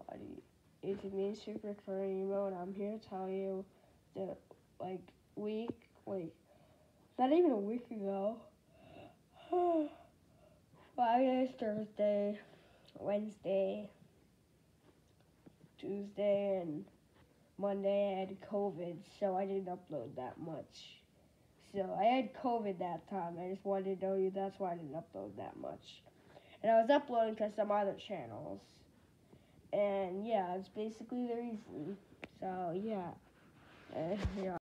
everybody. It's me, Super Emo, and I'm here to tell you that, not even a week ago, Friday, Thursday, Wednesday, Tuesday, and Monday I had COVID, so I didn't upload that much. So I had COVID that time. I just wanted to know you that's why I didn't upload that much. And I was uploading to some other channels. And yeah, it's basically the reason. So yeah. Yeah.